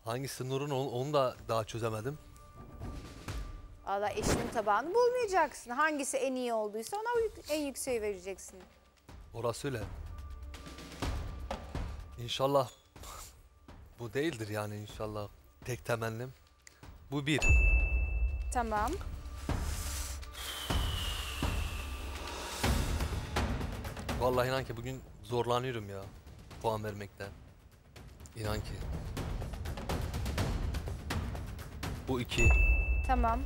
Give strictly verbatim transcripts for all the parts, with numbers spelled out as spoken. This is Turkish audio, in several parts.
Hangisi Nur'un onu, onu da daha çözemedim. Valla eşinin tabağını bulmayacaksın. Hangisi en iyi olduysa ona en yükseği vereceksin. Orası öyle. İnşallah bu değildir yani inşallah. Tek temennim. Bu bir. Tamam. Vallahi inan ki bugün zorlanıyorum ya puan vermekten. İnan ki. Bu iki. Tamam.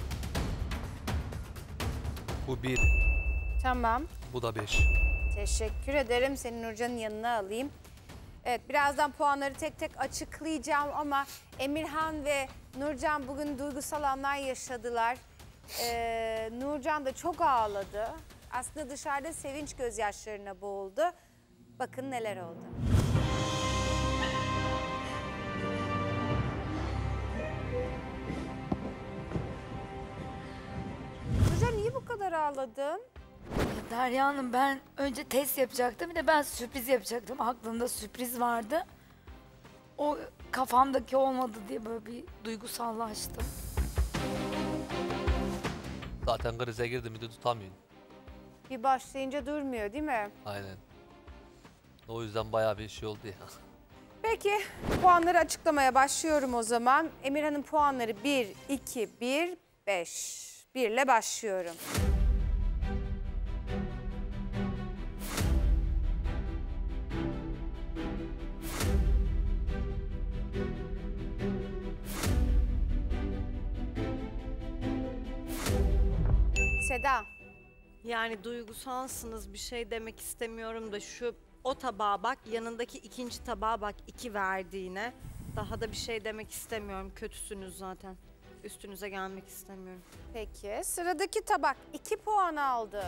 Bu bir. Tamam. Bu da beş. Teşekkür ederim. Seni Nurcan'ın yanına alayım. Evet, birazdan puanları tek tek açıklayacağım ama Emirhan ve Nurcan bugün duygusal anlar yaşadılar. Ee, Nurcan da çok ağladı. Aslında dışarıda sevinç gözyaşlarına boğuldu. Bakın neler oldu. Nurcan niye bu kadar ağladın? Derya Hanım, ben önce test yapacaktım, bir de ben sürpriz yapacaktım. Aklımda sürpriz vardı. O kafamdaki olmadı diye böyle bir duygusallaştım. Zaten krize girdim bir de tutamıyorum. Bir başlayınca durmuyor değil mi? Aynen. O yüzden bayağı bir şey oldu ya. Peki puanları açıklamaya başlıyorum o zaman. Emirhan'ın puanları bir, iki, bir, beş. bir ile başlıyorum. Seda. Yani duygusalsınız, bir şey demek istemiyorum da şu o tabağa bak, yanındaki ikinci tabağa bak, iki verdiğine. Daha da bir şey demek istemiyorum, kötüsünüz zaten. Üstünüze gelmek istemiyorum. Peki sıradaki tabak iki puan aldı.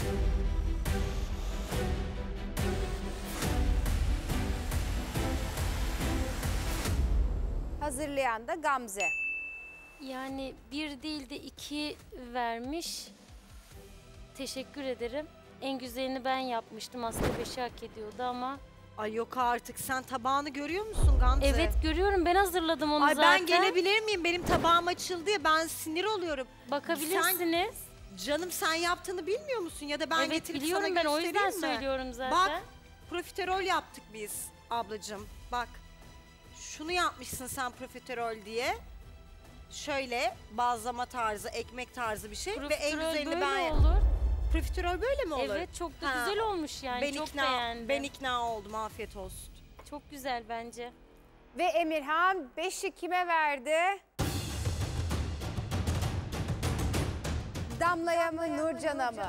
Hazırlayan da Gamze. Yani bir değil de iki vermiş. Teşekkür ederim. En güzelini ben yapmıştım. Aslında beşi hak ediyordu ama. Ay yok artık, sen tabağını görüyor musun Gamze? Evet görüyorum, ben hazırladım onu Ay zaten. ben gelebilir miyim? Benim tabağım açıldı ya, ben sinir oluyorum. Bakabilirsiniz. Sen, canım sen yaptığını bilmiyor musun? Ya da ben evet, getirip biliyorum, sana ben o göstereyim yüzden mi? söylüyorum zaten. Bak, profiterol yaptık biz ablacığım. Bak, şunu yapmışsın sen profiterol diye. Şöyle bazlama tarzı, ekmek tarzı bir şey. Profiterol ve en güzelini böyle ben... olur. Profiterol böyle mi olur? Evet, çok da Ha, güzel olmuş yani. ben çok ikna, beğendim. Ben ikna oldum, afiyet olsun. Çok güzel bence. Ve Emirhan beşi kime verdi? Damla'ya mı, Nurcan'a mı?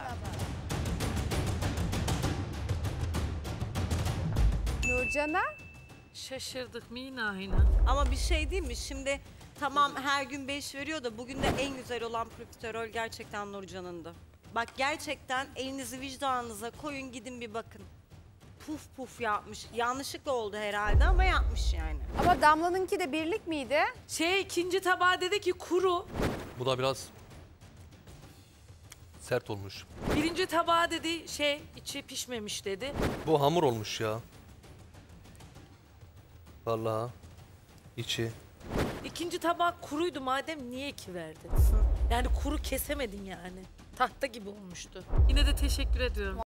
Nurcan'a? Şaşırdık minahine. Ama bir şey değil mi? Şimdi tamam her gün beş veriyor da bugün de en güzel olan profiterol gerçekten Nurcan'ındı. Bak gerçekten elinizi vicdanınıza koyun, gidin bir bakın. Puf puf yapmış. Yanlışlıkla oldu herhalde ama yapmış yani. Ama Damla'nınki de birlik miydi? Şey, ikinci tabağı dedi ki kuru. Bu da biraz sert olmuş. Birinci tabağı dedi şey, içi pişmemiş dedi. Bu hamur olmuş ya. Vallahi içi. İkinci tabak kuruydu, madem niye iki verdin? Yani kuru kesemedin yani. Tahta gibi olmuştu. Yine de teşekkür ediyorum.